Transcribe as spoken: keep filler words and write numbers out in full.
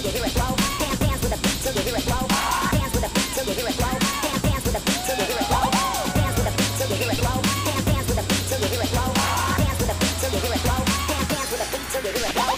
till you hear it flow. Dance, dance with the beat till you hear it flow. Dance with the beat till you hear it flow. Dance, dance with the beat till you hear it flow. Dance with the beat till you hear it flow. Dance, dance with the beat till you hear it flow. Dance with the beat till you hear it flow. Dance, dance with the beat till you hear it flow.